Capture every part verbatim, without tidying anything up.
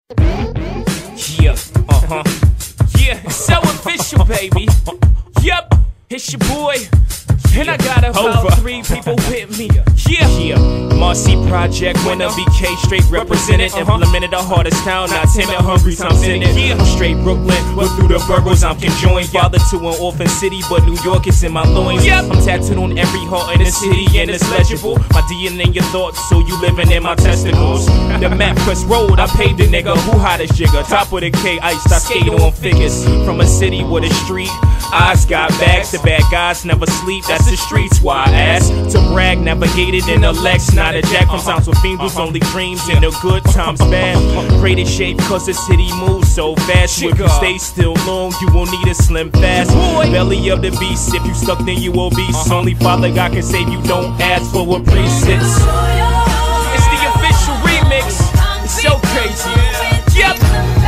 Yeah, uh-huh. Yeah, it's so official, baby. Yep, it's your boy. And I got about Over. three people with me. Yeah, yeah. Marcy Project winner, B K straight represented. Uh-huh. Implemented the hardest town, not timid, hungry, times in it. Yeah. Straight Brooklyn, but through the boroughs I'm conjoined. Father to an orphan city, but New York is in my loins. Yep. I'm tattooed on every heart in the city, and it's legible. My D N A in your thoughts, so you living in my testicles. The map quest road, I paved the nigga. Who hottest jigger? Top of the K, iced, I skate on figures. From a city with a street, eyes got bags. The bad guys never sleep, that's the streets. Why I ask to brag, navigated in a Lex, not a jack. From times with fiends, only dreams in the good times bad. Great shape, cause the city moves so fast. If you stay still long, you will need a slim fast. Belly of the beast, if you stuck then you obese. Only Father God can save you, don't ask for what presets. It's the official remix, it's so crazy. Yep.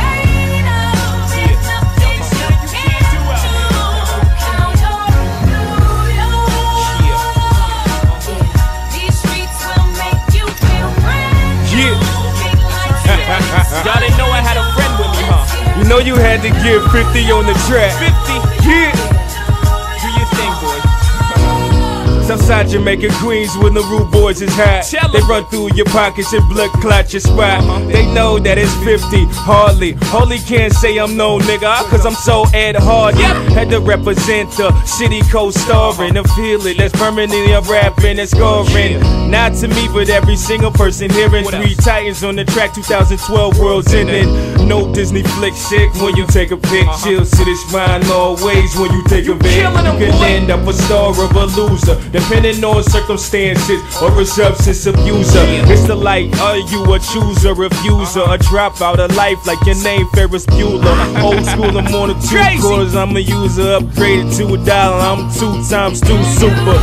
Y'all didn't know I had a friend with me, huh? You know you had to give fifty on the track. fifty? Yeah. Do your thing, boy. Southside Jamaica, Queens, when the rude boys is hot. They run through your pockets and blood clot your spot. Uh-huh. They know that it's fifty, hardly. Holy can't say I'm no nigga, cause I'm so Ed Hardy. Yep. Had to represent the city co-starring. A feeling that's permanently a rapping and scoring. Not to me, but every single person hearing. Three Titans on the track, two thousand twelve world's ending. No Disney flick shit when you take a pic. Uh-huh. Chill, sit it's fine always when you take you a pic. You can end up a star or a loser, depending on circumstances or a substance abuser. Yeah. It's the light, are you a chooser, refuser, a dropout of life like your name Ferris Bueller. Old school, I'm on a two cause I'm a user, upgraded to a dollar, I'm two times two super.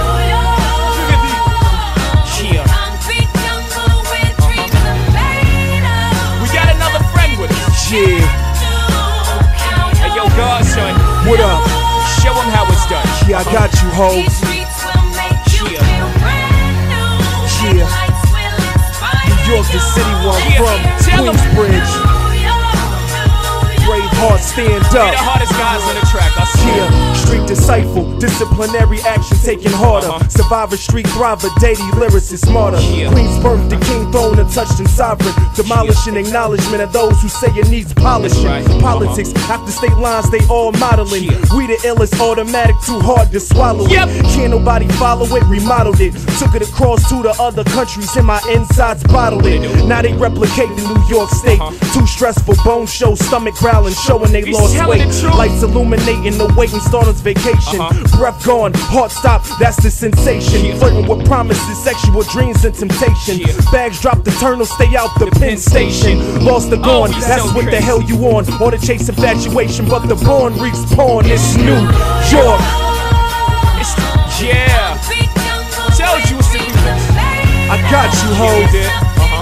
Yeah. Hey yo, godson, what up? Show him how it's done. Yeah, I got you, ho. Yeah. Yeah. New York, the city where I'm from. Queensbridge. Brave heart, stand up. Be the hardest guys on the track, I see. Yeah. Street disciple, disciplinary action taken harder. Uh-huh. Survivor, street thriver, daily lyricist smarter. Yeah. Queen's birth, the king throne, untouched and sovereign. Demolishing yeah. acknowledgement of those who say it needs polishing. Right. Politics, uh-huh. after state lines, they all modeling. Yeah. We the illest, automatic, too hard to swallow yep. it. Can't nobody follow it, remodeled it. Took it across to the other countries, and my insides bottled it. Now they replicate the New York State. Uh-huh. Too stressful, bone show, stomach growling, showing they He's lost weight. Lights illuminating the waiting starters vacation. Uh-huh. Breath gone, heart stop, that's the sensation. Yeah. Flirting with promises, sexual dreams and temptation. Yeah. Bags dropped, eternal, stay out the, the Penn station. station. Lost or gone, oh, that's so what crazy. The hell you on. On the chase infatuation, but the born reeks porn. It's New York. It's, yeah. Told you it's the remix. I got you, ho. Uh-huh.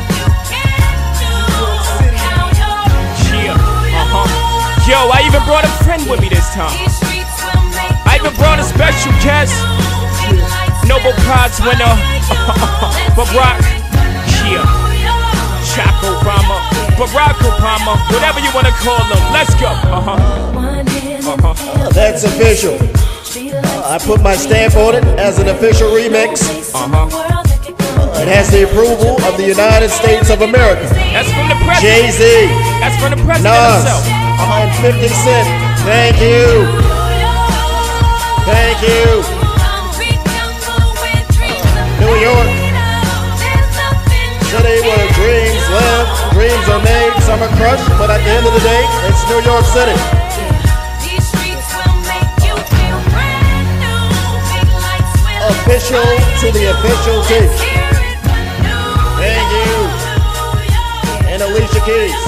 Yeah. Uh-huh. Yo, I even brought a friend with me this time. I even brought a special guest, Nobel Prize winner, Barack, yeah, Chuck Obama, Barack Obama, whatever you wanna call him. Let's go. Uh-huh. Uh-huh. That's official. Uh, I put my stamp on it as an official remix. Uh-huh. It has the approval of the United States of America. That's from the president. Jay-Z. That's from the president Nas, himself. Uh-huh. And fifty Cent. Thank you. Thank you. New York, city where dreams live, dreams are made, some are crushed, but at the end of the day, it's New York City. Official to the official team. Thank you. And Alicia Keys.